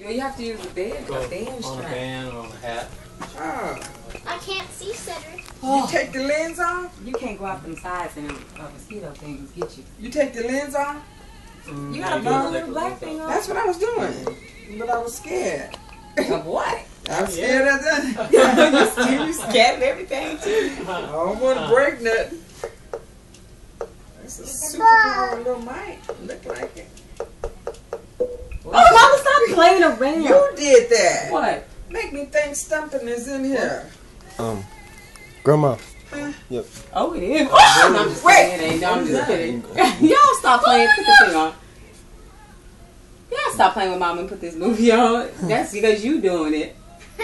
You have to use a band On a strap. band or on a hat. Oh. I can't see, Cedric. You take the lens off? You can't go out them sides and mosquito things get you. You take the lens off? You gotta put a little black thing on. That's what I was doing. But I was scared. Of what? I was scared of that. You scared of everything too. I don't want to break nothing. It's a super little mic. Look like it. Oh, Mama, stop playing around. You did that. What? Make me think Stumping is in here. Grandma. Yep. Oh, it is. Oh, no, I'm just kidding. It ain't. No, I'm just kidding. Y'all stop playing. Put the thing on. Y'all stop playing with Mama and put this movie on. That's because you doing it.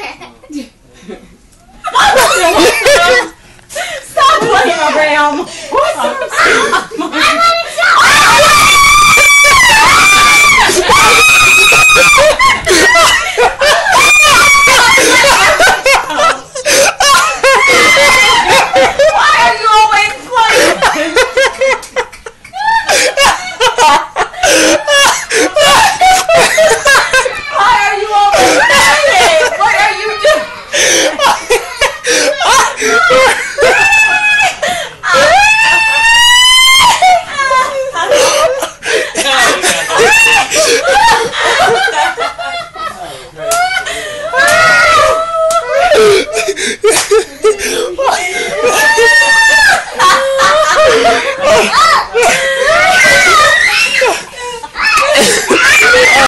Stop playing around. Yeah.